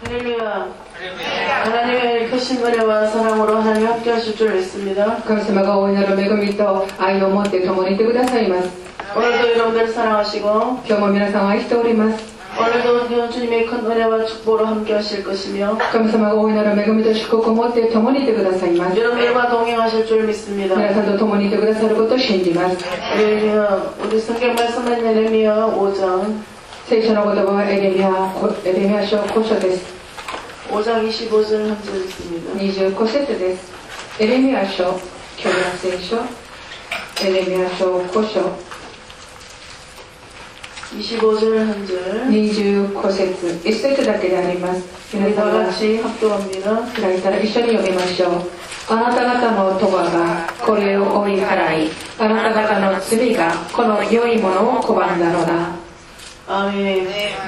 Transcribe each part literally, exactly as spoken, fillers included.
할렐루야. 하나님의 크신 은혜와 사랑으로 하나님 함께 하실 줄 믿습니다. 神様が大いなる恵みと愛を持って共にいてくださいます。 오늘도 여러분들 사랑하시고 今日も皆さんを愛しております。 오늘도 주님의 큰 은혜와 축복으로 함께 하실 것이며 神様が大いなる恵みと祝福を持って共にいてくださいます。 여러분들과 동행하실 줄 믿습니다. 皆さんと共にいてくださることを信じます。 우리, 우리 성경 말씀은 예레미야 오 장 聖書の言葉はエレミア、エレミア書ご章です。 오 장 이십오 절 한 절 있습니다. にじゅうご節です。エレミア書、旧約聖書、エレミア書ご章 이십오 절 한 절 にじゅうご節、いち節だけであります。 皆 우리 さ 다 んが 같이 합독합니다. 開いたら一緒に読みましょう。あなた方の咎がこれを追い払い、あなた方の罪がこの良いものを拒んだのだ。 아멘.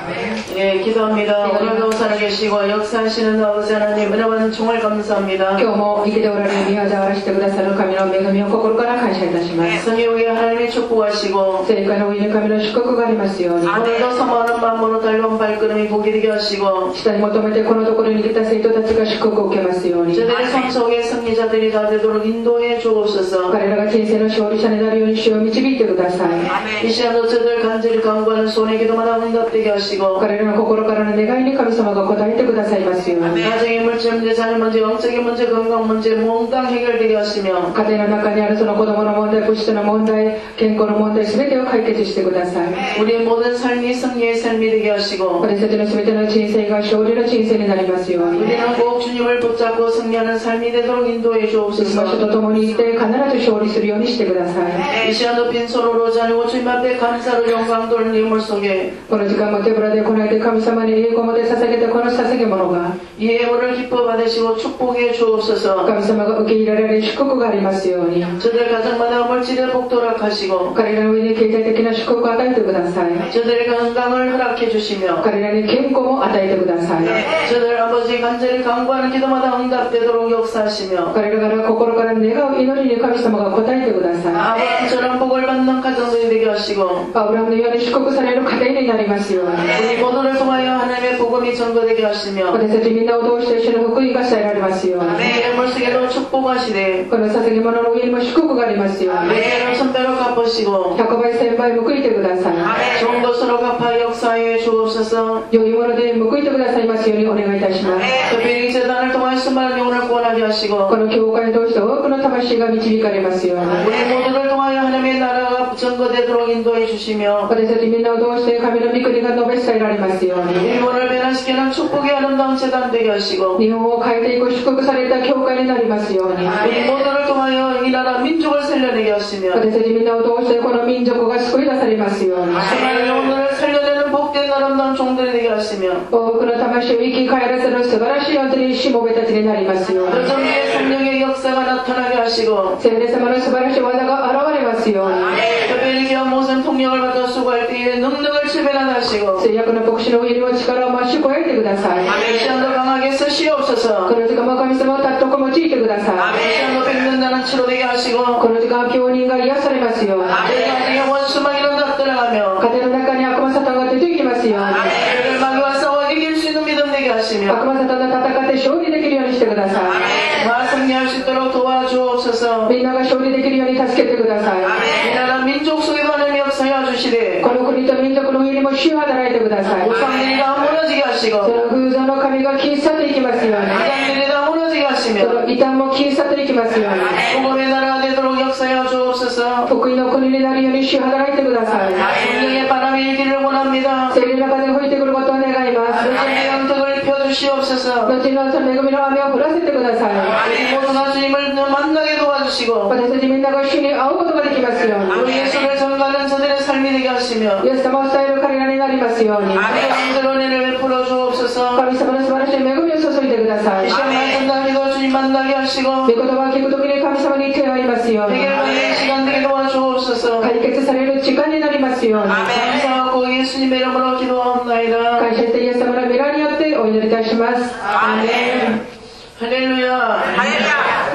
예, 기도합니다. 오늘도 살아계시고 역사하시는 아버지 하나님 은혜 받은 종을 감사합니다. 今日も生きておられる御業を表してくださる神の恵みを心から感謝いたします。 성령 위에 하나님이 축복하시고 聖火の上に神の祝福がありますように、 오늘도 사모하는 마음으로 달려온 발걸음이 복이 되게 하시고 下に求めてこのところに来た生徒たちが祝福を受けますように、 저들의 삶 속에 승리자들이 다 되도록 인도해 주옵소서. 彼らが人生の勝利者になるように主を導いてください。 이 시간도 저들 간절히 간구하는 손의 기도마다 응답되게 하시고 彼らの心からの願いに神様が応えてくださいますように、 가정의 물질 문제, 자녀 문제, 영적인 문제, 건강 문제 몽땅 해결되게 하시며 家庭の中にあるその子供の問題、物質の問題、健康の問題、全てを解決してください。 우리의 모든 삶이 승리의 삶이 되게 하시고 私たちの全ての人生が勝利の人生になりますように、 우리는 꼭 주님을 붙잡고 승리하는 삶이 되도록 인도해 その主 주옵소서. と共にいて必ず勝利するようにしてください。 이 시간도 빈손으로 오지 아니고 주님 앞에 감사로 영광 돌리는 인물 속에 この時間も手ぶらで来ないで神様に栄光まで捧げたこの捧げ物が 이 예물을 기뻐 받으시고 축복해 주옵소서. 神様が受け入れられる祝福がありますように、 저들 가정마다 물질의 복도락하시고 彼らの上に経済的な祝福を与えてください。 저들의 건강을 허락해 주시며 彼らに健康も与えてください。 저들 아버지 간절히 간구하는 기도마다 응답되도록 역사하시며 彼らが心から願う祈りに神様が応えてください。 아버지처럼 복을 받는 가정들이 되게 하시고 アブラハムのように祝福される家庭になりますように、 우리 모두를 통하여 하나님의 복음이 전거되게 하시며 私たちみんなを通して主の福音が伝えられますように、 내 예물 속에도 축복하시되 この捧げ物の上にも祝福がありますように、 내 천배로 갚으시고 百倍千倍報いてください。 좋은 것으로 갚아 역사해 주옵소서. 良いもので報いてくださいますようにお願いいたします。 특별히 이 재단을 통해 수많은 영혼을 구원하게 하시고 この教会を通して多くの魂が導かれますように、 우리 모두를 통하여 하나님의 나라가 전거되도록 인도해 주시며 私たちみんなを通して神の御国が述べ伝えられますように、 일본을 변화시키는 축복의 아름다운 재단 되게 하시고 日本を変えていく祝福された教会になりますように、 우리 모두를 통하여 이 나라 민족을 살려내게 하시며 私たちみんなを通してこの民族が救い出されますように、 수많은 영혼을 살려내는 복된 아름다운 종들이 되게 하시며 多くの魂を生き返らせる素晴らしい本当にしもべたちになりますように、 그 정리의 성령의 역사가 나타나게 하시고 聖霊様の素晴らしい技が現れますように、 특별히 기업 모든 통역을 받아 수고할 때에 능력을 지배하게 하시고 制約の牧師の上にも力を増し加えてください。 이 시간도 강하게 쓰시옵소서. この時間も神様をたっとこ用いてください。 이 시간도 백년단은 치료되게 하시고 この時間病人が癒されますように、 저희 원수마귀는 나타나가며 家庭の中に悪魔サタンが出てきますように、 저희를 마귀와 싸워 이길 수 있는 믿음 되게 하시며 悪魔サタンと戦って勝利できるようにしてください。 다 승리할 수 있도록 도와주옵소서. みんなが勝利できるように助けてください。 이 나라 민족 속에도 하나님의 역사여 주시되 この国と民族の上にも主を働いてください。 우상들이 다 무너지게 そ 하시고 の偶像の神が消え去っていきますように、 이단들이 다 무너지게 そ 하시며 の異端も消え去っていきますように、 복음의 나라가 되도록 역사여 주옵소서. 福音の国になるように主を働いてください。 성령의 바람이 일기를 원합니다. 聖霊の風が吹いてくることを願います。 하나님의 영택을 펴주시옵소서. 後のその恵みの雨を降らせてください。 우리 모두가 주님을 만나게 도와주시고 私たちみんなが主に会うことができますように、 우리 예수를 전가하는 저들의 삶이 되게 하시며 イエス様を伝える彼らになりますように、 영적으로 은혜를 베풀어 주옵소서. 神様の素晴らしい恵みを注いでください。 이 시간 말씀하기도 주님 만나게 하시고 御言葉を聞くときに神様に手を合いますように、 해결받는 시간 되게 도와주옵소서. 解決される時間になりますように、 감사하고 예수님의 이름으로 기도하옵나이다. 感謝してイエス様の皆によってお祈りいたします。 아멘. 할렐루야.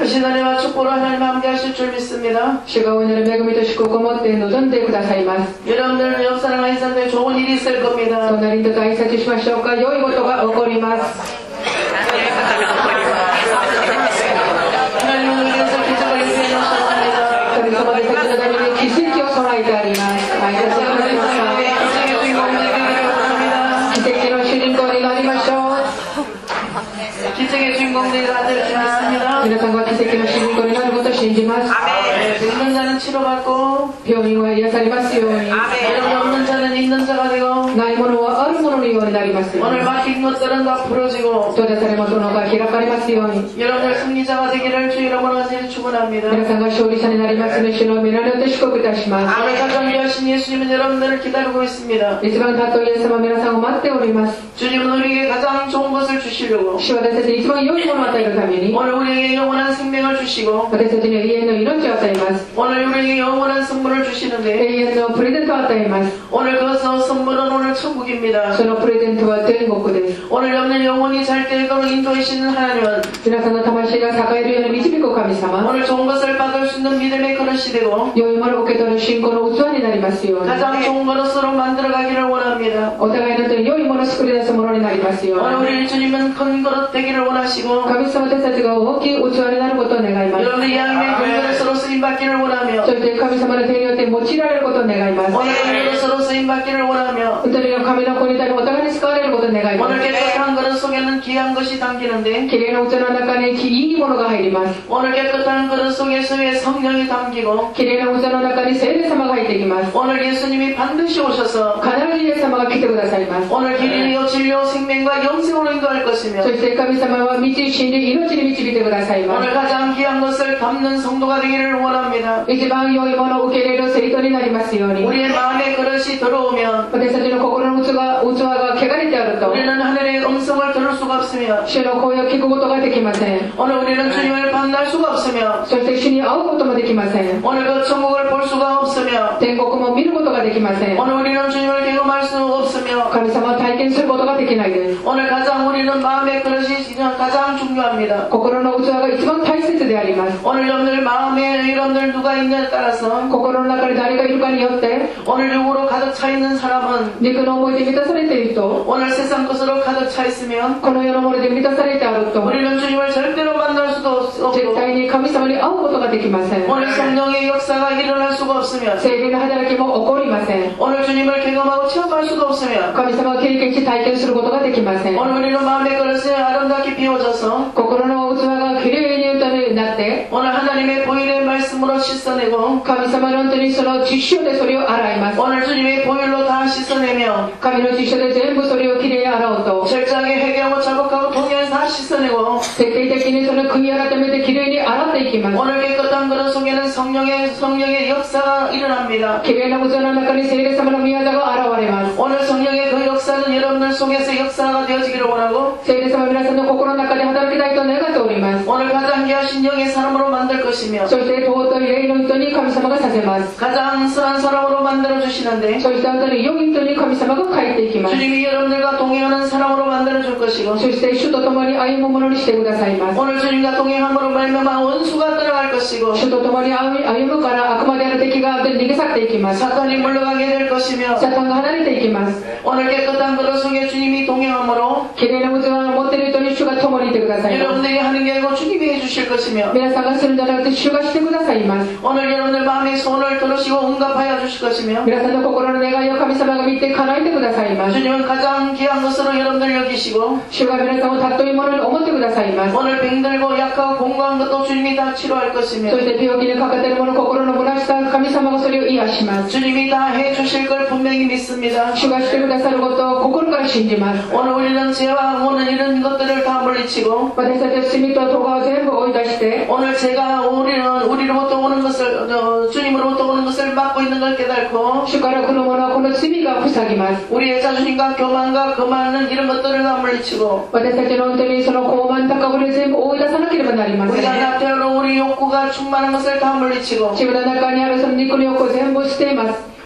크신 은혜와 축복으로 하나님 함께 하실 줄 믿습니다. 主がお祈り恵みと祝福を持って望んでくださいます。 여러분들 옆 사람 한 사람한테 좋은 일이 있을 겁니다. 隣人と挨拶しましょうか。良いことが起こります。 하나님은 우리에서 기적을 이루어 주셨습니다. 神様で先のために奇跡を備えてあります。ありがとうございます。 기적의 주인공들에게 기도합니다. 奇跡の主人公になりましょう。 기적의 주인공들이 다될 줄 믿습니다. 皆さんが奇跡の主人公になることを信じます。 있는 자는 치료받고 病人は癒されますように。 여러분 없는 자는 있는 자가 되고 ないものはあるもののようになりますように。 오늘 막힌 것들은 다 풀어지고 閉ざされたものが開かれますように。 여러분들 승리자가 되기를 주 이름으로 하시니 축원합니다. 皆さんが勝利者になりますように主の皆によって祝福いたします。 오늘 가장 위하신 예수님은 여러분들을 기다리고 있습니다. 一番尊いイエス様は皆さんを待っております。 주님은 우리에게 가장 좋은 것을 주시려고 主は私たちに一番良いものを与えるために 오늘 우리에게 영원한 생명을 주시고 私たちには永遠の命を与えます。 오늘 우리에게 영원한 선물을 주시는데 永遠のプレゼントを与えます。 오늘 그 선물은 오늘 천국입니다. そのプレゼントは天国です。 오늘 여러분의 영혼이 잘 되도록 인도하시는 하나님은 皆さんの魂が栄えるように導く神様。 오늘 좋은 것을 받을 수 있는 믿음의 그릇이 되고 良いものを受け取る信仰の器になりますように。 가장 좋은 것으로 만들어가기를 원합니다. お互いの手に良いものを作り出すものになりますよう 오늘 に。 우리 주님은 큰 그릇 되기를 원하시고 神様私たちが大きい器になることを願います。 여러분의 양심의 큰 그릇으로 쓰임받기를 원하며 そして神様の手によって用いられることを願います。 오늘 큰 그릇으로 쓰임받기를 원하며 本当に神の子に対にお互いに使われることを願いま 오늘 す。 깨끗한 그릇 속에는 귀한 것이 담기는데 きれいな器の中にいいものが入ります。 오늘 깨끗한 그릇 속에 수의 성령이 담기고 きれいな器の中に聖霊様が入ってきます。 오늘 예수님이 반드시 오셔서 必ずイエス様が来てくださいます。 오늘 길이요 진리요 생명과 영생으로 인도할 것이며 そして神様は道、真理、命に導いてくださいま 오늘 す。 가장 귀한 것을 담는 성도가 되기를 원합니다. 一番良いものを受け入れる生徒になりますように。 우리의 마음의 그릇이 들어오면 私たちの心の器が器が汚れてあると 우리는 하늘의 음성을 들을 수가 없으며 主の声を聞くことができません。 오늘 우리는 주님을 만날 수가 없으며 そして主に会うこともできません。 오늘 그 천국을 볼 수가 없으며 天国も見ることができません。 오늘 우리는 주님을 경험할 수 없으며 神様を体験することができないです。 오늘 가장 우리는 마음의 그릇이 가장 중요합니다. 心の器が一番大切であります。 오늘 여러분들 마음에 여러분들 누가 있느냐에 따라서 心の中に誰がいるかによって 오늘 육으로 가득 차 있는 사람은 肉の思いで満たされている人、 오늘 세상 것으로 가득 차 있으면 この世のもので満たされてある人、 우리는 주님을 절대로 만날 수도 없고 絶対に神様に会うことができません。 오늘 성령의 역사가 일어날 수가 없으면 聖霊の働きも起こりません。 오늘 주님을 경험하고 체험할 수도 없으면 神様を経験し体験することができません。 오늘 우리는 마음의 그릇에 아름답게 비워져서 心の器がきれいになって、 오늘 하나님의 보혈의 말씀으로 씻어내고 神様の本当にその実証でそれを洗います。 오늘 주님의 보혈로 다 씻어내며 神の実証で全部それをきれいに洗おうと、 철저하게 회개하고 자복하고 통해서 다 씻어내고 徹底的にその悔い改めてきれいに洗っていきます。 오늘 깨끗한 그릇 속에는 성령의 성령의 역사가 일어납니다. きれいな器の中に聖霊様の宮座が現れます。 오늘 성령의 그 역사는 여러분들 속에서 역사가 되어지기를 원하고 聖霊様は皆さんの心の中で働きたいと願っております。 오늘 가장 귀하신 영의 사람으로 만들 것이며 そして尊い霊の人に神様がさせます。 가장 선한 사람으로 만들어 주시는데 そして本当に良い人に神様が変えていきます。 주님이 여러분들과 동행하는 사람으로 만들어 줄 것이고 そして主と共に歩むものにしてくださいます。 오늘 주님과 동행함으로 말미암아 원수가 떠나갈 것이고 主と共に歩むから悪魔である敵が逃げ去っていきます。 사탄이 물러가게 될 것이며 サタンが離れていきます。 오늘 깨끗한 그릇 속에 주님이 동행함으로 きれいな器を持っている人に主が共にいてくださいます。 여러분들이 하는 게 아니고 주님이 해주실 것이며 皆さんがするんじゃなくて主がしてくださいます。 오늘 여러분들 마음의 소원을 들으시고 응답하여 주실 것이며 皆さんの心の願いを神様が見て叶えてくださいます。 주님은 가장 귀한 것으로 여러분들 여기시고 主が皆さんを尊いものに思ってくださいます。 오늘 병들고 약하고 공고한 것도 주님이 다 치료할 것이며 そして病気にかかっている者、心の虚しさ、神様がそれを癒します。 주님이 다 해주실 걸 분명히 믿습니다. 主がしてくださることを心から信じます。 오늘 우리는 죄와 오늘 이런 것들을 다 물리치고 私たちは罪と咎を全部追い出して、 오늘 제가 우리는 우리로부터 오는 것을 어, 주님으로부터 오는 것을 막고 있는 걸 깨닫고 主から来るものはこの罪が塞ぎます。 우리의 자존심과 교만과 거만은 이런 것들을 다 물리치고 私たちの本当にその傲慢高ぶりを全部追い出さなければなりません。 우리가 낙태로 우리 욕구가 충만한 것을 다 물리치고 自分の中にあるその肉の欲を全部捨ています。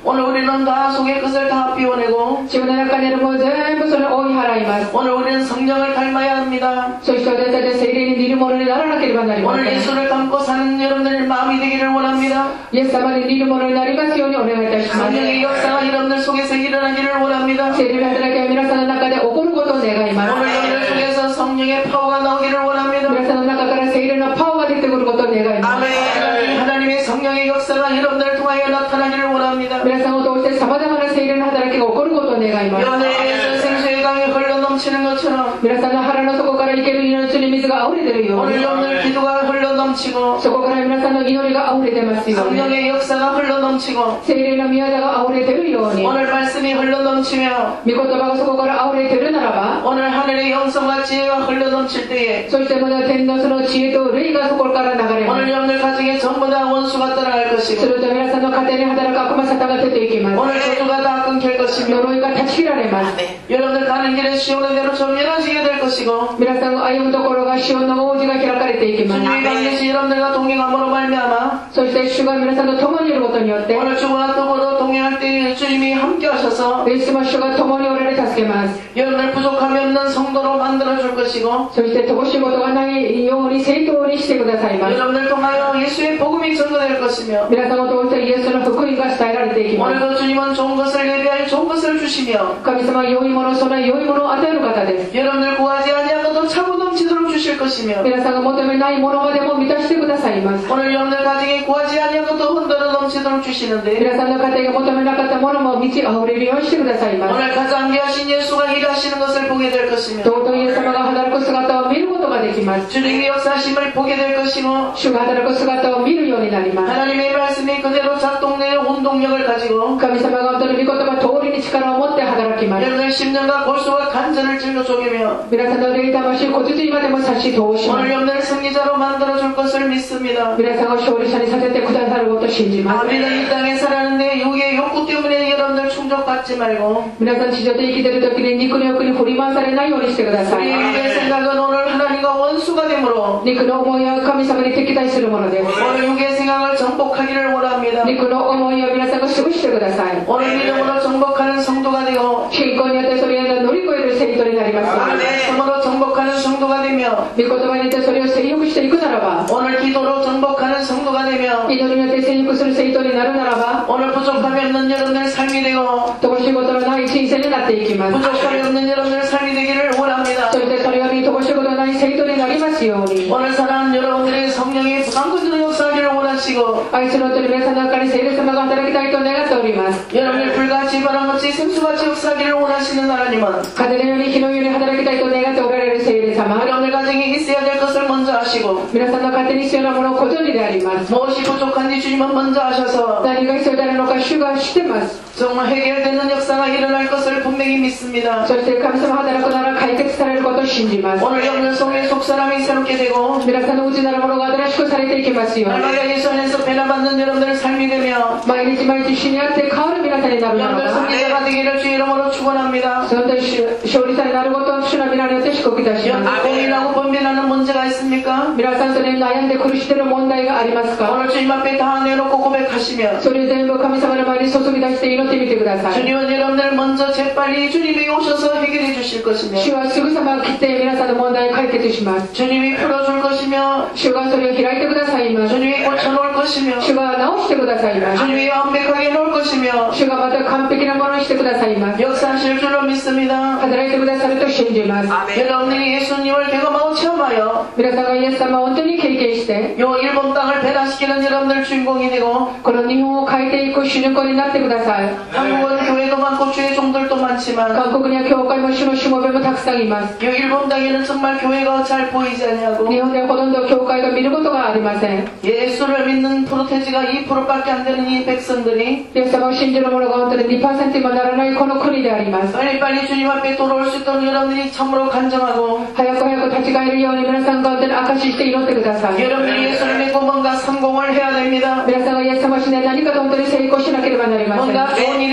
오늘 우리는 다 속의 것을 다 비워내고 自分の中にあるもの全部それを追い払います。 오늘 우리는 성령을 닮아야 합니다. そして私たちは聖霊に似るものにならなければなりませ 오늘 ん。 예수를 닮고 사는 여러분들의 마음이 되기를 원합니다. イエス様に似るものになりますようにお願いいたします。 성령의 역사가 여러분들 속에서 일어나기를 원합니다. 聖霊の働きは皆さんの中で起こることを願います。 오늘 여러분들 속에서 성령의 파워가 나오기를 원합니다. 皆さんの中から聖霊のパワーが出てくることを願います。 아멘. 하나님의 성령의 역사가 여러분들을 통하여 나타나기를 원합니다. 皆さんを通して様々な聖霊の働きが起こることを願います。 여러분의 생수의 강이 흘러 넘치는 것처럼 皆さんの腹の底から生ける命に水が溢れているように 오늘 여러분들 기도가 흘러 넘치고 そこから皆さんの祈りが溢れてますように 성령의 역사가 흘러 넘치고 聖霊の宮座が溢れているように 오늘 말씀이 흘러 넘치며 御言葉がそこから溢れているならば 오늘 하늘의 영성과 지혜가 흘러 넘칠 때에 そしてまた天のその知恵と霊がそこから流れま 오늘 여러분들 가정에 전부 다 원수가 따라갈 す。す 것이고 ると皆さんの家庭に働く悪魔サタンが出ていきます。 오늘 저주가 다 끊길 것이며 呪いが断ち切られます。 여러분들 가는 길에 시온의 대로 전면하시게 될 것이고 皆さんが歩むところがシオンの王子が開かれていきます。 주님의 반드시 여러분들과 동행함으로 말미암아 そして主が皆さんと共にいることによって 오늘 주와 더불어 동행할 때 주님이 함께 하셔서 いつも主が共におられ助けます。 여러분들 부족함이 없는 성도로 만들어 줄 것이고 そして乏しいことがないように正当にしてくださいます。 여러분들 통하여 예수의 복음이 전도될 것이며 皆様を通してイエスの福音が伝えられていきます。 오늘도 주님은 좋은 것을 예비하여 좋은 것을 주시며 神様は良いもの、その良いものを与える方です。 여러분들 구하지 아니한 것도 차고 넘치도록 주실 것이며 皆さんが求めないものまでも満たしてくださいます。 오늘 여러분들 가정에 구하지 아니한 것도 흔들어 넘치도록 주시는데 皆さんの家庭が求めなかったものも満ち溢れるようにしてくださいます。 오늘 가장 귀하신 예수가 일하시는 것을 보게 될 것이며 尊いイエス様が働く姿を見ることができます。 주님의 역사심을 보게 될 것이고 主が働く姿を見るようになります。 하나님의 말씀이 그대로 작동되어 운동력을 가지고 神様が本当に御言葉通りに力を持って働きます。 여러분들 심령과 골수와 간절을 찔러 쪼개며 皆さんの霊魂骨髄までも差し通しま 오늘 す。 여러분들 승리자로 만들어 줄 것을 믿습니다. 皆さんを勝利者にさせてくださることを信じます。 우리는 이 땅에 살았는데 육의 욕구 때문에 여러분들 충족받지 말고 皆さん地上で生きている時に肉の欲に振り回されないようにしてください。 우리의 생각은 오늘 하나님과 원수가 되므로 肉の思いは神様に敵対するものです。 오늘 육의 생각을 정복하기를 원합니다. 肉の思いを皆さんが過ごしてください。 오늘 믿음으로 정복하는 성도가 되고 信仰によってそれを乗り越える生徒になります。 말씀으로 정복하는 성도가 되며 御言葉によってそれを征服していくならば 오늘 기도로 정복하는 성도가 되며 祈りによって征服する生徒になるならば 오늘 부족함이 없는 여러분들의 삶이 되고 乏しいことのない人生になっていきます。 부족함이 없는 여러분들의 삶이 되기를 원합니다. そしてそれより乏しいことのない生徒になりますように 오늘 사랑하는 여러분들의 성령이 부담근으로 역사하기를 원하시고 愛すると皆さんの中に聖霊様が働きたいと願っております。 여러분의 불같이 바람같이 생수같이 역사하기를 원하시는 하나님은 風のように火のように働きたいと願っておられる聖霊様 여러분의 가정에 있어야 될 것을 먼저 하시고 皆さんの家庭に必要なものをご存知であります。 무엇이 부족한지 주님은 먼저 하셔서 何が必要であるのか主が知ってます。 정말 해결되는 역사가 일어날 것을 분명히 믿습니다. そして神様働くなら解決されることを信じます。 오늘 여러분들 속에 속사람이 새롭게 되고 皆さんの内なるものが新しくされていきますように 날마다 예수 안에서 변화받는 여러분들의 삶이 되며 毎日毎日主にあって変わる皆さんになるなら 여러분들 ば 승리자가 되기를 주의 이름으로 축원합니다. その時勝利者になることを主の皆によって祝福いたします。 여러분 고민하고 번변하는 문제가 있습니까? 皆さんそれに悩んで苦しんでいる問題がありますか？ 오늘 주님 앞에 다 내놓고 고백하시며 それ全部神様の前に注ぎ出して祈ってみてください。 주님은 여러분들 먼저 재빨리 주님이 오셔서 해결해 주실 것이며 主はすぐさま来て皆さんの問題を解決します。 주님이 풀어줄 것이며 主がそれを開いてくださいます。 주님이 고쳐놓을 것이며 主が直してくださいます。 주님이 완벽하게 놓을 것이며 主がまた完璧なものにしてくださいます。 역사하실 줄로 믿습니다. 働いてくださると信じます。 여러분들이 예수님을 경험하고 체험하여 皆さんがイエス様を本当に経験して 요 일본 땅을 배달시키는 여러분들 주인공이 되고 この日本を変えていく主人公になってください。 한국은 교회도 많고 주의 종들도 많지만 韓国には教会も主のしもべもたくさんいます。 요 일본 땅에는 정말 교회가 잘 보이지 않냐고 日本ではほとんど教会が見ることがありません。 예수를 믿는 프로테지가 이 퍼센트밖에 안 되는 이 백성들이 イエス様を信じる者が本当ににパーセントにもならないこの国であります。 빨리빨리 주님 앞에 돌아올 수 있도록 여러분들이 참으로 간증하고 早く早く立ち返るように皆さんが本当に証しして祈ってください。 여러분들이 예수를 믿고 뭔가 성공을 해야 됩니다. 皆さんがイエス様を信じて何かと本当に成功しなければなりません。 뭔가 좋은 일이 일어나야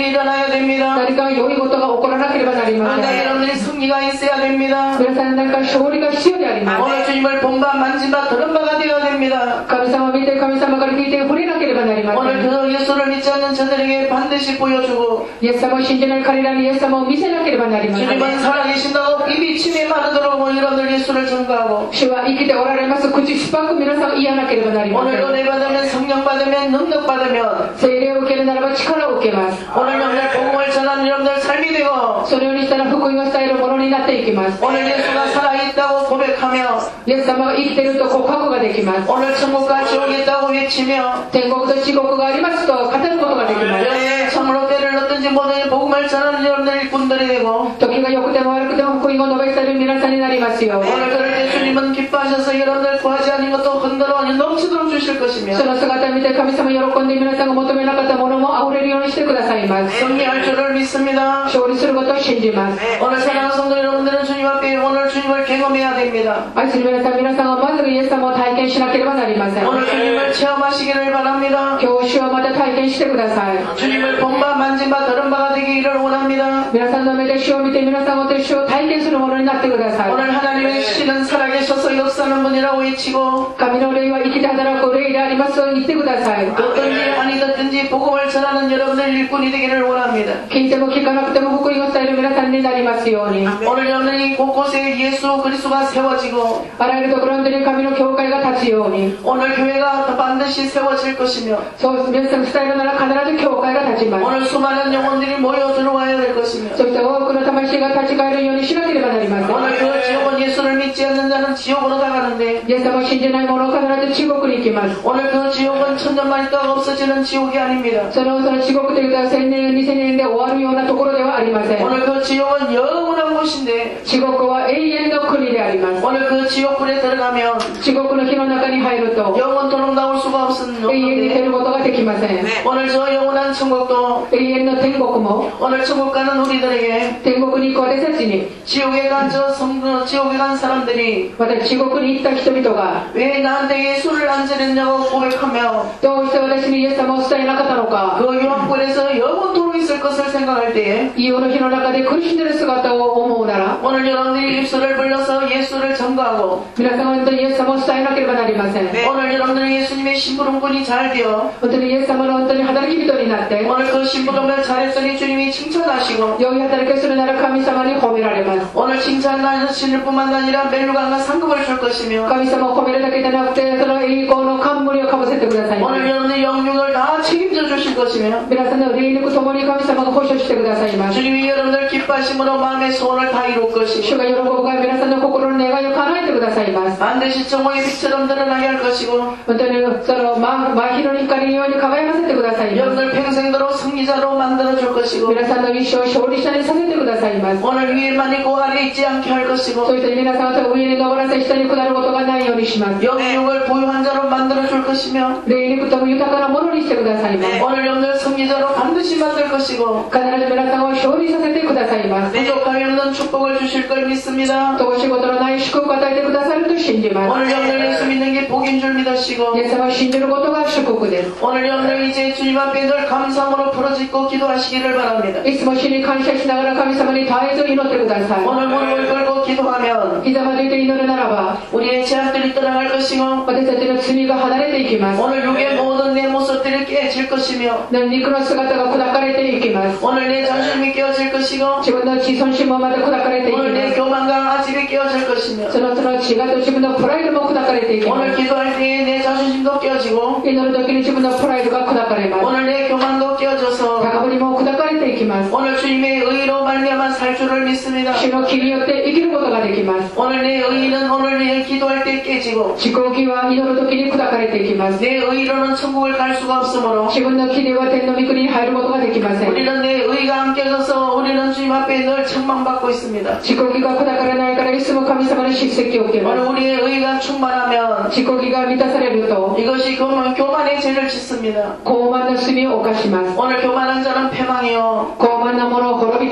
있어야 됩니다. 何か良いことが起こらなければなりませ 아, ん 여러분들이 승리가 있어야 됩니다. 皆さん何か勝利が必要であります 오늘 주님을 본바 만진바 들은 바가 되어야 됩니다. 神様を見て神様から聞いて触れなければなりませ 오늘 ん 그 예수를 믿지 않는 저들에게 반드시 보여주고 イエス様を信じない彼らにイエス様を見せなければなりません 주님은 살아계신다고 입이 침에 마르도록 뭐 여러분들 예수를 전가하고 主は生きておられます口しばく皆さんを言わなければなりませ 오늘 ん 은혜 받으면 성령 받으면 능력 받으면 聖霊を受けるならば力を受けます 오늘 여러분들 복음을 전하는 여러분들 삶이 되고 そのようにしたら福音を伝えるものになっていきます 오늘 예수가 살아있다고 고백하며 イエス様が生きていると告白ができます 오늘 천국과 지옥이 있다고 외치며 天国と地獄がありますと語ることができます 여기에 참으로 때를 넣든지 뭐든지 복음을 전하는 여러분들 일꾼들이 되고 時が良くても悪くても福音を述べ伝える皆さんになりますよ 오늘 그럴 때 주님은 기뻐하셔서 여러분들 구하지 않은 것도 흔들어 넘치도록 주실 것이며 その姿を見て神様喜んで皆さんが求めなかったものも溢れるようにしてくださいます 승리할 줄을 믿습니다. 勝利することを信じます 오늘 사랑하는 성도 여러분들은 주님 앞에 오늘 주님을 경험해야 됩니다. 愛する皆さん皆さんはまずイエス様を体験しなければなりません 오늘 주님을 체험하시기를 바랍니다. 今日主をまた体験してください 주님을 본바 만진바 들은 바가 되기를 원합니다. 皆さんの目で主を見て皆さんと主を体験するものになってください 오늘 하나님의 신은 살아계셔서 역사하는 분이라고 외치고 神の霊は生きて働く霊でありますと言ってください 듣든지 아니 듣든지 복음을 전하는 여러분들 일꾼이 되기를 원합니다. 聞いても聞かなくても福音を伝える皆さんになりますように 오늘 여러분이 곳곳에 예수 그리스도가 세워지고 あらゆるところに神の教会が立つように 오늘 교회가 반드시 세워질 것이며 そう皆さん伝えるなら必ず教会が立ちます 오늘 수많은 영혼들이 모여 들어와야 될 것이며 そして多くの魂が立ち返るようにしなければなりません 오늘 그 지옥은 예수를 믿지 않는 자는 지옥으로 가가는데 イエス様を信じない者は必ず地獄に行きます 오늘 그 지옥은 천년만 있다가 없어지는 지옥이 아닙니다. そのその地獄というのは千年二千年で終わるようなところではありません 오늘 그 지옥은 영원한 곳인데 地獄は永遠の国であります 오늘 그 지옥불에 들어가면 地獄の火の中に入ると 영원토록 나올 수가 永遠に出 없는 ることができません 오늘 저 영원한 천국도 永遠の天国も 오늘 천국 가는 우리들에게 天国に行く私たちに 지옥에 간 저 성도 지옥에 간 사람들이 また地獄に行った人々が 왜 나한테 예수를 안 전했냐고 고백하며 どうして私にイエス様を伝えなかったのか 그 유황불에서 영원토록 있을 것을 생각할 때에 異様の火の中で苦しんでいる姿を思うなら 오늘 여러분들이 입술을 불러서 예수를 전가하고 皆様は本当にイエス様を伝えなければなりません 오늘 여러분들이 예수님의 심부름꾼이 잘 되어 本当にイエス様の本当に働き人になって 오늘 그 심부름을 잘했더니 주님이 칭찬하시고 良い働きをするなら神様に褒められます 오늘 칭찬하시는 뿐만 아니라 멜루강과 상급을 줄 것이며 神様を褒めるだけでなくてその栄光の冠をかぶせてください 오늘 여러분의 영육을 다 책임져 주실 것이며 皆さんの霊力ともに神様が保証してくださいます 주님이 여러분들 기뻐하심으로 마음의 소원을 다 이룰 主 것이고 が喜ぶが皆さんの心の願いを叶えてくださいます 반드시 정오의 빛처럼 드러나게 할 것이고 本当にその真真昼の光のように輝かせてくださいます 여러분들 평생도록 승리자로 만들어 줄 것이고 皆さんの一生を勝利者にさせてくださいます 오늘 위에만 있고 아래 있지 않게 할 것이고 そして皆さんと上に登らせ下に下ることがないようにします 영육을 부유한 자로 만들어 줄 것이며 霊力とも豊かなものにしてくださいます 오늘 여러분들 승리자로 반드시 만들 것이고 必ず皆さんを勝利させてくださいます 부족함이 없는 축복을 주실 걸 믿습니다 とお仕事のない祝福を与えてくださると信じます 오늘 여러분들 예수 믿는 게 복인 줄 믿으시고 イエス様を信じることが祝福です 오늘 여러분들 이제 주님 앞에 늘 감사함으로 부르짖고 기도하시기를 바랍니다 いつも主に感謝しながら神様に絶えず祈ってください 오늘 무릎을 꿇고 기도하면 ひざまずいて祈るならば 우리의 죄악들이 떠나갈 것이고 私たちの罪が離れていきます 오늘 육의 모든 내 모습들이 깨질 것이며 肉の姿が砕かれていきます 오늘 내 자존심이 깨어질 것이고 自分の自尊心もまた砕かれていき 오늘 ま 내 す 교만과 아집이 깨어질 것이며 そのその血がと自分のプライドも砕かれていきま 오늘 す 기도할 때에 내 자존심도 깨어지고 祈る時に自分のプライドが砕かれます 오늘 내 교만도 깨어져서 高ぶりも砕かれていきます 오늘 주님의 의로 말미암아 살 줄을 믿습니다 主の木によって生きることができます 오늘 내 의는 오늘 내 기도할 때 깨지고 自己義は祈る時に砕かれていきます 내 의로는 천국을 갈 수가 없으므로 自分の木では天の御国に入ることができません 우리는 내 의가 안 깨져서 우리는 주님 앞에 늘 책망받고 있습니다 自己義が砕かれないからいつも神様の叱責を受けま 오늘 す 우리의 의가 충만하면 自己義が満たされると 이것이 교만, 교만의 죄를 짓습니다 傲慢の罪を犯します 오늘 교만한 자는 패망이요 傲慢な者を滅びていきます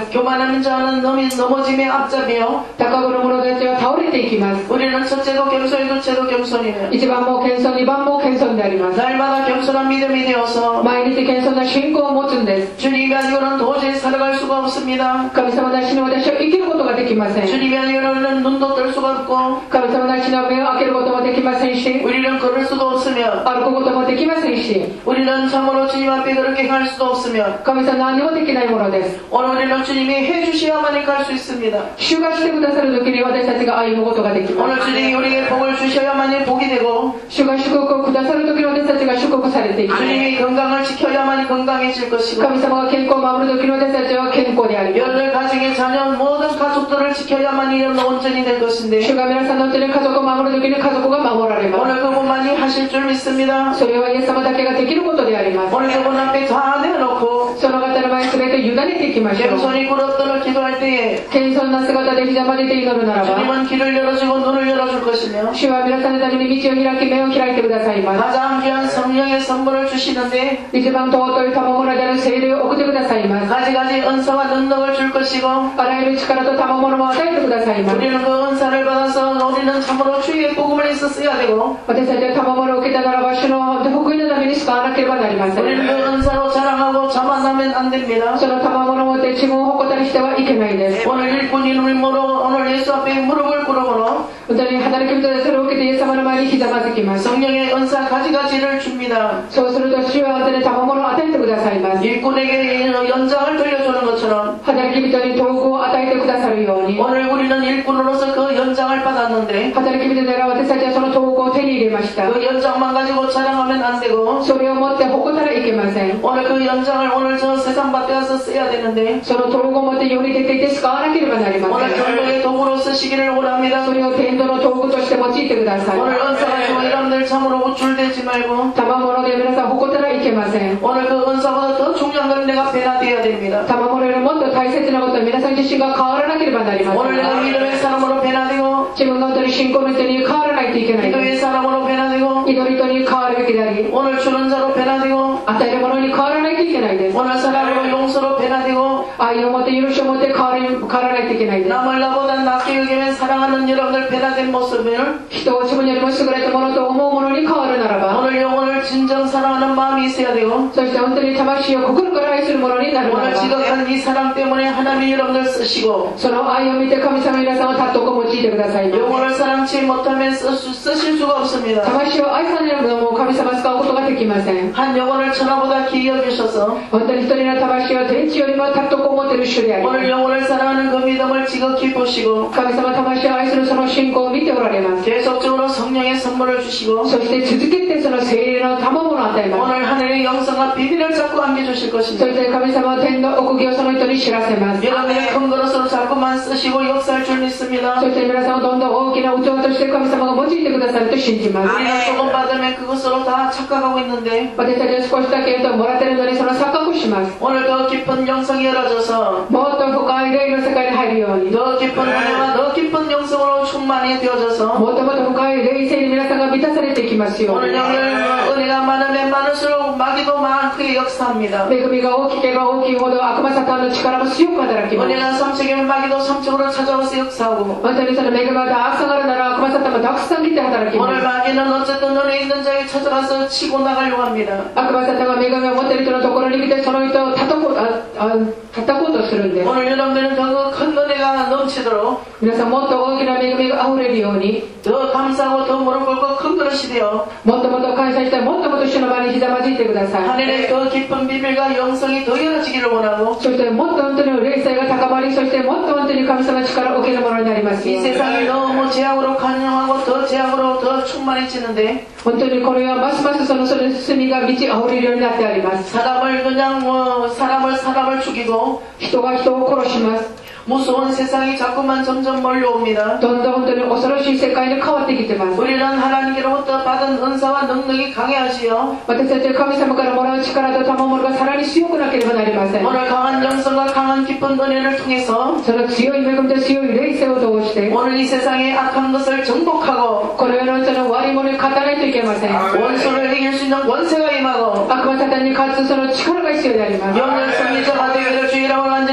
교만한 자는 넘이 넘어짐에 앞잡이요 高ぶる者たちは倒れていきます。 우리는 첫째도 겸손히 둘째도 겸손이며 一番も謙遜、二番も謙遜であります。 날마다 겸손한 믿음이 되어서 毎日謙遜な信仰を持つんです。 주님이 아니고는 도저히 살아갈 수가 없습니다. 神様なしに私は生きることができません。 주님이 아니고는 눈도 뜰 수가 없고 神様なしには目を開けることもできませんし、 우리는 걸을 수도 없으며 歩くこともできませんし、 우리는 참으로 주님 앞에 그렇게 갈 수도 없으며 神様何もできないものです。 오늘 우리는 주님이 해주셔야만이 갈 수 있습니다. 主がしてくださる時に私たちが歩むことができます。 오늘 주님이 우리에게 복을 주셔야만이 복이 되고 主が祝福をくださる時に私たちが祝福されていきます。 주님이 건강을 지켜야만이 건강해질 것이고 神様が健康を守る時に私たちは健康であります。 열흘 가정의 자녀 모든 가족들을 지켜야만이 온전히 될 것인데 主が皆さんのうちに家族を守る時に家族が守られます。 오늘 그분만이 하실 줄 믿습니다. それはイエス様だけができることであります。 오늘 그분 앞에 다 내어놓고 その方の前に全て委ねていきましょう。 겸손히 굴었던 기도할 때에 謙遜な姿でひざまでて祈るならば、 주님은 길을 열어주고 눈을 열어줄 것이며 主は皆さんのために道を開き目を開いてくださいます。 가장 귀한 성령의 선물을 주시는데 一番尊い賜物である聖霊を送ってくださいます。 가지가지 은사와 능력을 줄 것이고 あらゆる力と賜物も与えてくださいます。 우리는 그 은사를 받아서 우리는 참으로 주의 복음을 있었어야 되고 私たちは賜物を受けたならば主の福音のために使わなければなりません。 우리는 그 은사로 자랑하고 자만하면 안 됩니다. その賜物を持って自分を誇ったりしてはいけないです。 오늘 일꾼 이름으로 오늘 예수 앞에 무릎을 꿇어보러 本当に働き人でそれを受けてイエス様の前にひざまずきます。 성령의 은사 가지가지를 줍니다. そうすると主は本当に賜物を与えてくださいます。 일꾼에게 연장을 돌려주는 것처럼 働き人に道具を与えてくださるように、 오늘 우리는 일꾼으로서 그 연장을 받았는데 働き人である私たちはその道具を手に入れました。 그 연장만 가지고 자랑하면 안 되고 それを持って誇ったらいけません。 오늘 그 연장을 오늘 저 세상 밖에 가서 써야 되는데 その道具を持って世に出ていて使わなければなりませ 오늘 ん。 전도의 도구로 쓰시기를 원합니다. それを天道の道具として用いてください。 오늘 은사가 좋은 여러분들 참으로 우쭐대지 말고 賜物で皆さん誇ったらいけません。 오늘 그 은사보다 더 중요한 건 내가 변화되어야 됩니다. 賜物よりもっと大切なことは皆さん自身が変わらなければなりませ 오늘 ん。 내가 믿음의 사람으로 변화되고 自分が本当に信仰の人に変わらないといけないで 기도의 사람으로 변화되고 す。祈り人に変わるべきであり、 오늘 주는 자로 변화되고 与えるものに変わらないといけないです。 오늘 사랑으로 용서로 변화되고 愛を持って許しを持って変わり変わらないといけないです。 남을 나보다 낫게 여기면 사랑하는 여러분들 변화된 모습을 人を自分よりも優れたものと思うものに変わるならば、 오늘 영혼을 진정 사랑하는 마음이 있어야 되고 そして本当に魂を心から愛するものになるな 오늘 らば、 지극한 이 사랑 때문에 하나님이 여러분들 쓰시고 その愛を見て神様皆さんを尊く用いてくださいます。 영혼을 사랑치 못하면 쓰, 쓰실 수가 없습니다. 魂を愛されるのも神様使うことができません。 한 영혼을 천하보다 귀히 여기셔서 本当に一人の魂を天地よりも尊く思っている主であり、 오늘 영혼을 사랑하는 그 믿음을 지극히 보시고 神様魂を愛するその信仰を見ておられます。 계속적으로 성령의 선물을 주시고 そして続けてその聖霊の賜物を与えます。 오늘 하늘의 영성과 비밀을 자꾸 안겨주실 そ 것입니다. して神様は天の奥義をその人に知らせます。 여러분의 큰 그릇으로 자꾸만 쓰시고 역사할 줄 믿습니다. そして皆さんをどんどん大きな器として神様が用いてくださると信じます。 우리는 조금 받으면 그것으로 다 착각하고 있는데 私たちは少しだけもらってるのにその錯覚します。 오늘 더 깊은 영성이 열어져서 もっと深い霊の世界に入るように、 더 깊은 은혜와 더 깊은 영성으로 충만히 되어져서 もっともっと深い霊性に皆さんが満たされていきますよう 오늘 に。 영을 은혜가 많으면 많을수록 마귀도 많게 역사합니다. 恵みが大きければ大きいほど悪魔サタンの力も強く働きます。 은혜가 삼척이면 마귀도 삼척으로 찾아와서 역사하고 本当にその恵みがたくさんあるなら悪魔サタンもたくさん来て働きま 오늘 す。 마귀는 어쨌든 은혜 있는 자에게 찾아가서 치고 나가려고 합니다. 悪魔サタンが恵みを持っている人のところに来てその人を叩こう、ああ叩こうとするんです。 오늘 여러분들은 더 큰 은혜가 넘치도록 皆さんもっと大きな恵みが溢れるように、 더 감사하고 더 무릎 꿇고 큰 그릇이 되어 もっともっと感謝してもっともっと主の前にひざまずいてください。 하늘의 더 깊은 비밀과 영성이 더 열어지기를 원하고 そしてもっと本当に霊性が高まり、そしてもっと本当に神様の力を受けるものになりますよ 이 うに。 세상이 너무 제약으로 간영하고 더 제약으로 더 충만해지는데 本当にこれはますますそのその進みが満ち溢れるようになってあります。 사람을 그냥 뭐 사람을 사람을 죽이고 人が人を殺します。 무서운 세상이 자꾸만 점점 몰려옵니다. どんどん本当に恐ろしい世界に変わってきてます。 우리는 하나님께로부터 받은 은사와 능력이 강해하시어 私たちは神様からもらう力と賜物がさらに強くなければなりません。 오늘 강한 영성과 강한 깊은 은혜를 통해서 その強い恵みと強い霊性を通して、 오늘 이 세상의 악한 것을 정복하고 この世の人の悪いものに勝たないといけません。 원수를 이길 수 있는 원세가 임하고 悪魔サタンに勝つその力が必要であります。 영적 승리자가 되기를 주의라고 간절히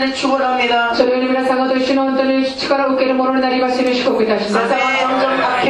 간절히 축원합니다. それより皆さんがと主の本当に力を受けるものになりますように祝福いたします。 세상은 점점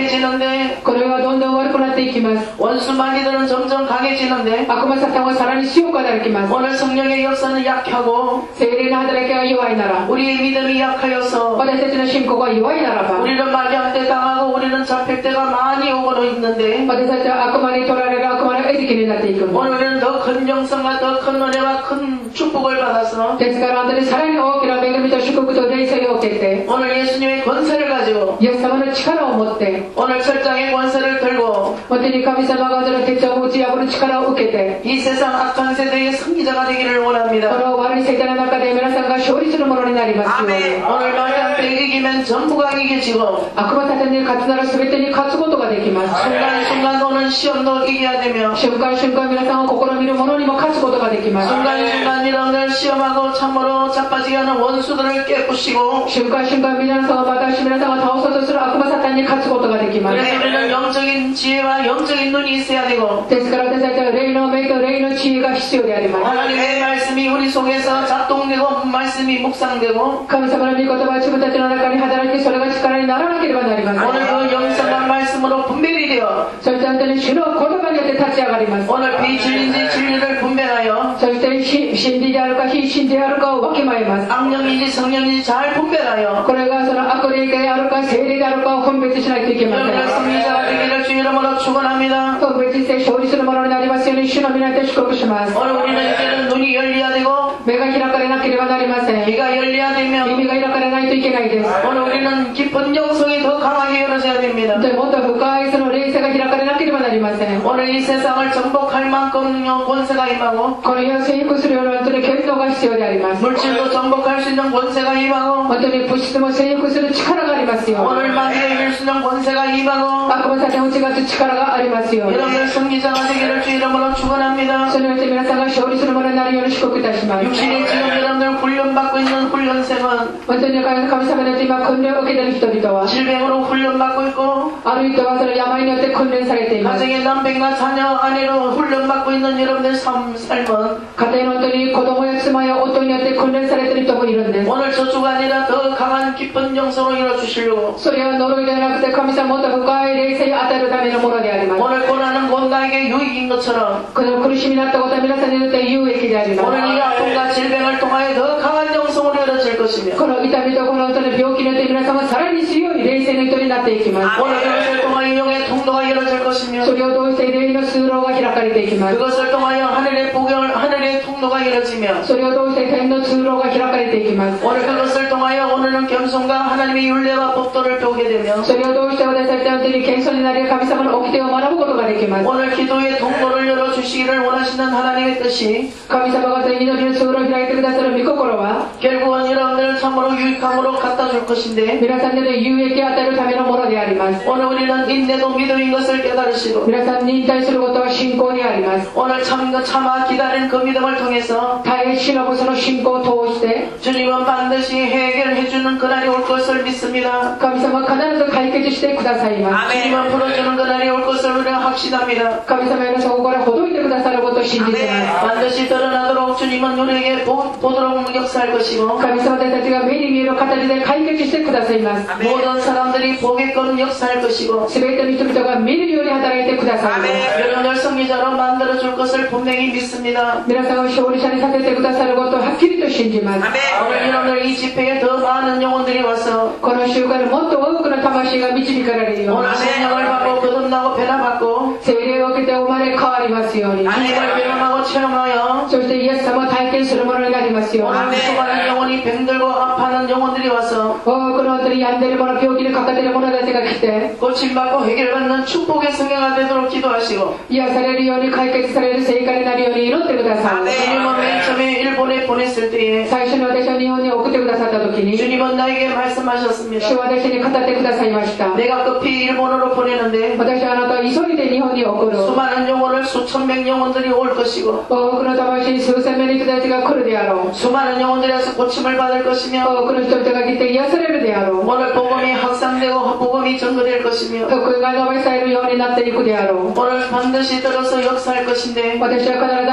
악해지는데 これはどんどん悪くなっていきます。 원수 마귀들은 점점 강해지는데 悪魔サタンはさらに強く働きます。 오늘 성령의 역사는 약하고 聖霊の働きが弱いなら、 우리의 믿음이 약하여서 私たちの信仰が弱いならば、 우리는 마귀한테 당하고 우리는 잡힐 때가 많이 오고 있는데 私たちは悪魔に取られる悪魔の餌食になっていくんです。 오늘 우리는 더 큰 영성과 더 큰 은혜와 큰 축복을 받아서 ですから本当にさらに大きな恵みと祝福と霊性を受けて、 오늘 예수님의 권세를 가지고 イエス様の力を持って、 오늘 철장의 권세를 들고 本当に神様が本当に鉄を打ち破る力を受けて、 이 세상 악한 세대의 승리자가 되기를 こ 원합니다. の悪い世界の中で皆さんが勝利するものになりますように。 오늘 마귀한테 이기면 전부가 이겨지고 悪魔たちに勝つなら全てに勝つことができます。 순간순간 오는 시험도 이겨야 되며 瞬間瞬間皆さんを試みるものにも勝つことができます。 순간순간 여러분들 시험하고 참으로 자빠지게 하는 원수들을 깨부시고 瞬間瞬間皆さんをまたし皆さんを倒そうとする悪魔サタンに勝つことができます。 그래서 우리는 영적인 지혜와 영적인 눈이 있어야 되고 ですから私たちは霊の目と霊の知恵が必要であります。 하나님의 말씀이 우리 속에서 작동되고 말씀이 묵상되고 神様の御言葉は自分たちの中に働き、それが力にならなければなりません。 오늘 그 영성과 말씀으로 분별이 되어 そして本当に主の言葉によって立ち上がります。 오늘 비진리인지 진리를 분별하여 そしてし真理であるか非真理であるかを分けまえます。 악령인지 성령인지 잘 분별하여 これがその悪霊であるか聖霊であるかを分別しないといけませ 여러분의 ん。 승리자가 되기를 주 이름으로 축원합니다. 分別して勝利するものになりますように主の皆で祝福します。 오늘 우리는 이제는 눈이 열려야 되고 目が開かれなければなりません。 귀가 열려야 되며 耳が開かれないといけないです。 오늘 우리는 깊은 영성이 더 강하게 열어져야 됩니다. でもっと深いその霊性が開かれなければなりません。 오늘 이 세상을 정복할 만큼 권세가 임하고 この世を征服するような本当に権能が必要であります。 물질도 정복할 수 있는 권세가 임하고 本当に物質も征服する力がありますよ。 오늘 마귀를 이길 수 있는 권세가 임하고 悪魔サタンを打ち勝つ力がありますよ。 여러분의 승리자가 되기를 주 이름으로 축원합니다. それによって皆さんが勝利するものになるように祝福いたします。 육신이 지금 여러분들 훈련받고 있는 훈련생은 本当に神様によって今訓練を受けている人々は、 질병으로 훈련받고 있고 ある人はその病によって訓練されています。 가정의 남편과 자녀 아내로 훈련받고 있는 여러분들 삶, 삶은 家庭の本当に子供や妻や夫によって訓練されている人もいるんです。 오늘 저주가 아니라 더 강한 깊은 영성으로 이뤄주시려고 それは呪いではなくて神様もっと深い霊性を与えるためのものであります。 오늘 고난은 곧 나에게 유익인 것처럼 この苦しみになったことは皆さんによって有益であります。 오늘 이 아픔과 질병을 통하여 더 강한 영성으로 이뤄질 것이며 この痛みとこの本当に病気によって皆さんはさらに強い霊性の人になっていきます。 오늘 그것을 통하여 영의 통로가 열어질 것이며 それを通して霊の通路が開かれていきます。 그것을 통하여 하늘의 복을 하늘의 통로가 열어지며 それを通して天の通路が開かれていきます。 오늘 그것을 통하여 오늘은 겸손과 하나님의 율례와 법도를 배우게 되며 それを通して私たちは本当に謙遜になり神様の掟を学ぶことができます。 오늘 기도의 통로를 열어주시기를 원하시는 하나님의 뜻이 神様が祈りの通路を開いてくださる御心は 결국은 여러분들을 참으로 유익함으로 갖다 줄 것인데 皆さんに有益を与えるためのものであります。 오늘 우리는 인내도 믿음인 것을 깨달으시고 皆さんに忍耐することは信仰であります。 오늘 참, 참아 기다린 그 믿음을 통해서 耐え忍ぶその信仰を通して 주님은 반드시 해결해주는 그날이 올 것을 믿습니다. 神様は必ず解決してくださいます。 주님은 풀어주는 그날이 올 것을 우리가 확신합니다. 神様へのそこからほどいてくださることを信じています。 반드시 드러나도록 주님은 우리에게 보, 보도록 역사할 것이고 神様たちが目に見える形で解決してくださいます。 모든 사람들이 보게끔 역사할 것이고 すべての人々が見るように働いてくださいます。 여러분을 승리자로 만들어줄 것을 분명히 믿습니다. 皆さんを勝利者にさせてくださることをはっきりと信じます。 오늘 여러분들 이 집회에 더 많은 영혼들이 와서 この週間にもっと多くの魂が導かれるように 오늘 성령을 받고 거듭나고 변화받고 聖霊を受けて生まれ変わりますように 주님을 경험하고 체험하여 そしてイエス様を体験するものになりますように 오늘 수많은 영혼이 병들고 아파하는 영혼들이 와서 多くの本当に病んでいる者病気にかかっている者たちが来て 고침받고 해결받는 축복의 성회가 되도록 기도하시고 癒されるように解決される成果になるように祈ってください。 주님은 맨 처음에 일본에 보냈을 때에 最初に私を日本に送ってくださった時に 주님은 나에게 말씀하셨습니다. 主は私に語ってくださいました。 내가 급히 일본으로 보내는데 私はあなたを急いで日本に送る。 수많은 영혼을 수천 명 영혼들이 올 것이고 多くの魂に数千名の人たちが来るであろう。 수많은 영혼들이 와서 고침을 받을 것이며 多くの人々が来て癒されるであろう。 오늘 복음이 확산되고 복음이 전거될 것이며 福音が述べされるようになっていくであろう。 오늘 반드시 들어서 역사할 것인데 私は必ずあなたを用い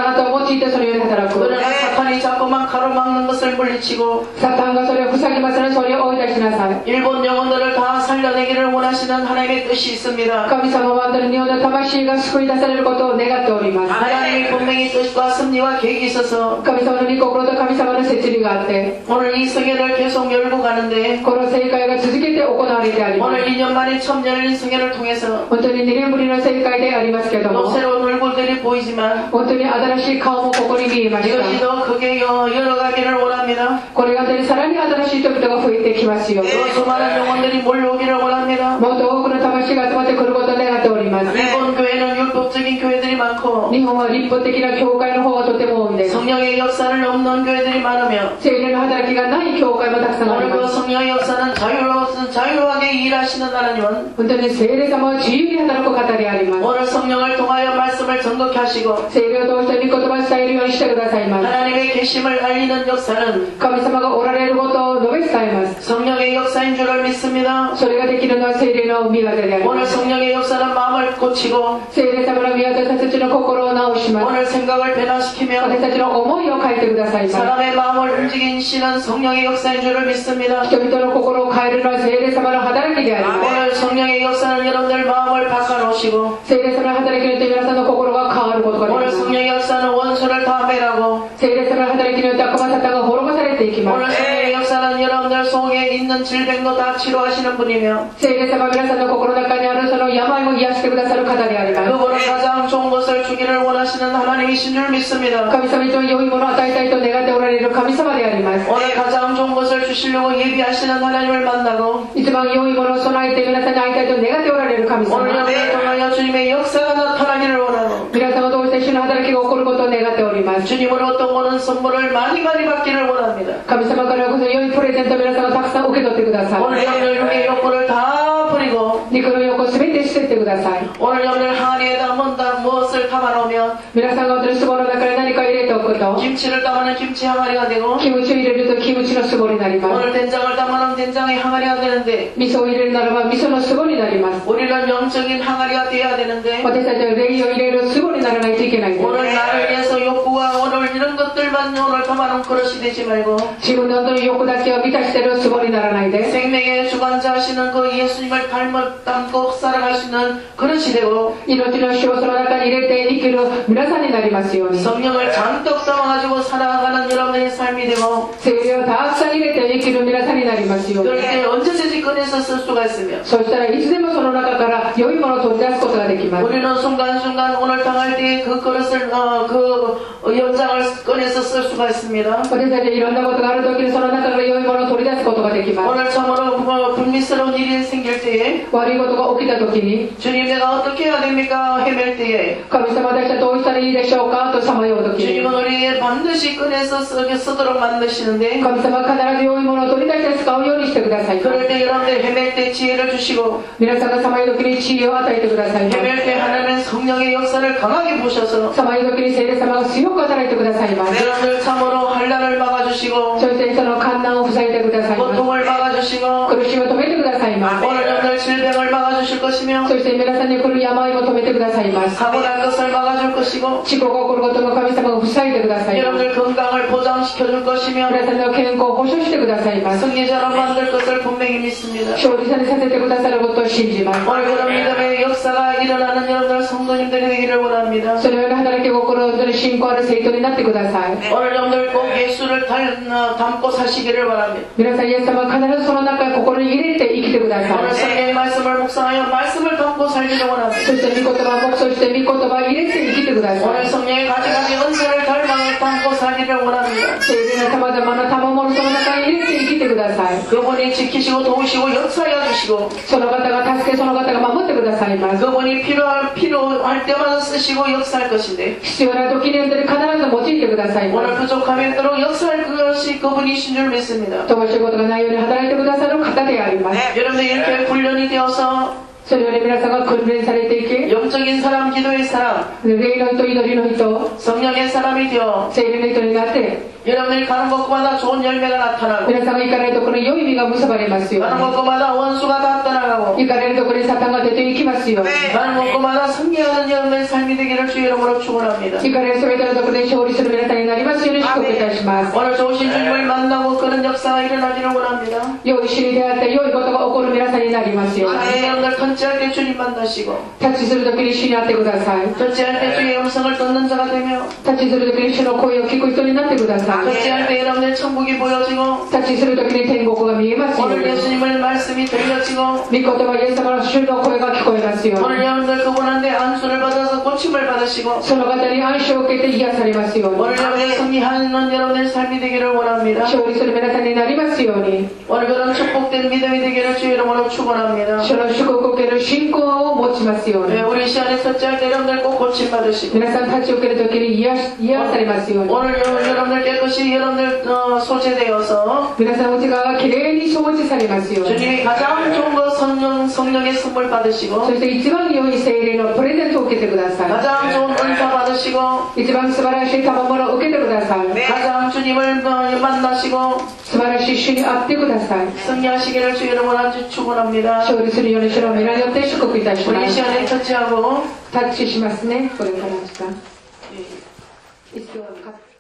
いてそのように働く。 그러나 사탄이 자꾸만 가로막는 것을 물리치고 サタンがそれを塞ぎますのでそれを追い出しなさい。 일본 영혼들을 다 살려내기를 원하시는 하나님의 뜻이 있습니다. 神様は本当に日本の魂が救い出されることを願っております。 하나님이 분명히 뜻과 섭리와 계획이 있어서 神様の御心と神様の摂理があって、 오늘 이 성회를 계속 열고 가는데 この正会が続けて行われてあります。 오늘 이 년 만에 처음 열린 성회를 통해서 本当ににねんぶりの正会でありますけれど 또 も、 새로운 얼굴들이 보이지만 本当に新しい顔もここに見えまし 이것이 た。 더 크게 열어가기를 원합니다. これが本当にさらに新しい人々が増えてきますよ。 또 수많은 영혼들이 몰려오기를 원합니다. もっと多くの魂が集まってくることを願っております。 일본 교회는 율법적인 교회들이 많고 日本は立法的な教会の方がとても多いんです。 성령의 역사를 없는 교회들이 많으며 聖霊の働きがない教会もたくさんあり 오늘 그 ます。 성령의 역사는 자유로, 자유하게 일하시는 하나님은 本当に聖霊様は自由に働く方であります。 오늘 성령을 통하여 말씀을 전곡케 하시고 聖霊を通して御言葉を伝えるようにしてくださいます。 하나님의 계심을 알리는 역사는 神様がおられることを述べ伝えます。 성령의 역사인 줄을 믿습니다. それができるのは聖霊の御業であり 오늘 ます。 성령의 역사는 마음을 고치고 聖霊様の御業で私たちの心を直します。 오늘 생각을 변화시키며 私たちの思いを変えてくださいます。 사람의 마음을 움직이시는 성령의 역사인 줄을 믿습니다. 人々の心を変えるのは聖霊様の働きであります。 오늘 성령의 역사는 여러분들 마음을 바꿔놓으시고 聖霊様の働きによって皆さんの心が変わることができ 오늘 ます。 성령의 역사는 원수를 다 매라고 聖霊様の働きによって悪魔サタンが滅ぼされていきま 오늘 す。 성령의 역사는 여러분들 속에 있는 질병도 다 치료하시는 분이며 聖霊様は皆さんの心の中にあるその病を癒してくださる方であります。 그분은 가장 좋은 것을 주기를 원하시는 하나님이신 줄 믿습니다. 神様にと良いものを与えたいと願っておられる神様であります。 오늘 가장 좋은 것을 주시려고 예비하시는 하나님을 만나고 一番良いものを備えて皆さんに会いたいと願っておられる神 오늘 様。 여러분을 통하여 주님의 역사가 나타나기를 원하고 皆様を通して主の働きが起こることを願っております。 주님으로부터 오는 선물을 많이 많이 받기를 원합니다. 神様からこそ良いプレゼントを皆様たくさん受け取ってください。 오늘 여러분들 육의 욕구를 다 버리고 肉の欲を全て捨ててください。 오늘 여러분들 항아리에다 뭔가 무엇을 담아놓으면 皆さんが本当に壺の中に何か入れておくと、 김치를 담아놓은 김치 항아리가 되고 キムチを入れるとキムチの壺になります。 오늘 된장을 담아놓은 된장의 항아리가 되는데 味噌を入れるならば味噌の壺になります。 우리는 영적인 항아리가 돼야 되는데 私たちは霊を入れる壺にならないといけないんです。 오늘 나를 위해서 욕구와 오늘 이런 것들만 오늘 담아놓은 그릇이 되지 말고 自分の本当に欲だけを満たしている壺にならないで、 생명의 주관자하시는 그 예수님을 닮아 담고 살아갈 수 있는 그릇이 되고 命の主をその中に入れて生きる皆さんになりますように。 성령을 잔뜩 담아가지고 살아가는 여러분의 삶이 되고 聖霊をたくさん入れて生きる皆さんになりますように。 그럴 때 언제든지 꺼내서 쓸 수가 있으며 そしたらいつでもその中から良いものを取り出すことができます。 우리는 순간순간 오늘 당할 때 그 그릇을 어, 그 연장을 꺼내서 쓸 수가 있습니다. 私たちはいろんなことがあるときにその中から良いものを取り出すことができます。 오늘 참으로 뭐 불미스러운 일이 생길 때에 悪いことが起きたときに、 주님 내가 어떻게 해야 됩니까? 헤맬 때에 神様私はどうしたらいいでしょうかとさまようときに、 주님은 우리에게 반드시 꺼내서 쓰, 쓰도록 만드시는데 神様は必ず良いものを取り出して使うようにしてください。 그럴 때 여러분들 헤맬 때 지혜를 주시고 皆さんがさまようときに知恵を与えてください。 헤맬 때 하나님은 성령의 역사를 강하게 보셔서 さまようときに聖霊様が強く働いてくださいます。 여러분들 참으로 환난을 막아주시고 そしてその困難を塞いでくださいます。 고통을 막아주시고 苦しみを止めてくださいます。 오늘 여러분들 질병을 막아주실 것이며 そして皆さんに来る病も止めてくださいます。 사고 날 것을 막아줄 것이고 事故が起こることも神様が塞いでくださいます。 여러분들 건강을 보장시켜줄 것이며 皆さんの健康を保障してくださいます。 승리자로 만들 것을 분명히 믿습니다. 勝利者にさせてくださることを信じます。 오늘 그런 믿음의 역사가 일어나는 여러분들 성도님들이 되기를 원합니다. そのような働き心を信仰ある生徒になってください。 오늘 여러분들 꼭 예수를 닮, 어, 담고 사시기를 바랍니다. 皆さんイエス様は必ずその中に心に入れて生きてくださ 오늘 い。 성경의 말씀을 묵상하여 말씀을 담고 살기를 원합니다. そして御言葉を黙想して御言葉を入れて生きてくださ 오늘 い。 성령의 가지가지 은사를 닮아 담고 살기를 원합니다. 聖霊の様々な賜物その中に入れて生きてください。 그분이 지키시고 도우시고 역사해 주시고 その方が助けその方が守ってくださいます。 그분이 필요할 필요할 때마다 쓰시고 역사할 것인데 必要な時によって必ず用いてくださいま 오늘 す。 부족함에 들어 역사할 것이 그분이신 줄 믿습니다. 乏しいことがないように働いてくださる方であります。 여러분들 이렇게 훈련이 되어서 それより皆さんが訓練されていき、 영적인 사람, 기도의 사람, 霊の人、祈りの人、 성령의 사람이 되어 聖霊の人になって、 여러분들이 가는 곳마다 좋은 열매가 나타나고 皆さんが行かれるところに良い実が結ばれますよう 가는 に。 곳마다 원수가 다 떠나가고 行かれるところにサタンが出て行きますように。 가는 곳마다 승리하는 여러분의 삶이 되기를 주의 이름으로 축원합니다. 行かれるそれぞれのところで勝利する皆さんになりますように祝福いたします。 오늘 좋으신 주님을 만나고 그런 역사가 일어나기를 원합니다. 良い主に出会って良いことが起こる皆さんになりますように。 네, 여러분들 터치할 때 주님 만나시고 タッチするときに主に会ってください。 터치할 때 주의 음성을 듣는 자가 되며 タッチするときに主の声を聞く人になってください。 터치할 때 여러분의 천국이 보여지고 タッチするときに天国が見えますよう 오늘 に。 예수님의 말씀이 들려지고 御言葉イエス様の主の声が聞こえますように。 오늘 여러분들 그분한테 안수를 받아서 고침을 받으시고 その方に安心を受けて癒されますように。 오늘 여러분의 승리하는 여러분의 삶이 되기를 원합니다. 勝利する皆さんになりますように。 오늘 그런 축복된 믿음이 되기를 주의 이름으로 축원합니다. 主の祝福を受ける信仰を持ちますように。 네, 우리 시간에 터치할 때 여러분들 꼭 고침 받으시고 皆さんタッチを受けるときに癒し癒されますように。 오늘 여러분들 깨끗이 여러분들 어, 소재되어서 皆さん内側がきれいに掃除されますように。 주님이 가장 좋은 거 성령, 성령의 선물 そ 받으시고 して一番良い聖霊のプレゼントを受けてください。 가장 좋은 은사 받으시고 一番素晴らしい賜物を受けてください。 가장 주님을 어, 만나시고 素晴らしい主に会ってください。 승리하시기를 주의 이름으로 아주 축원합니다. 勝利するように主の皆によって祝福いたしま 우리 す。 시간에 터치하고 タッチしますね。これから時間。 예. 一度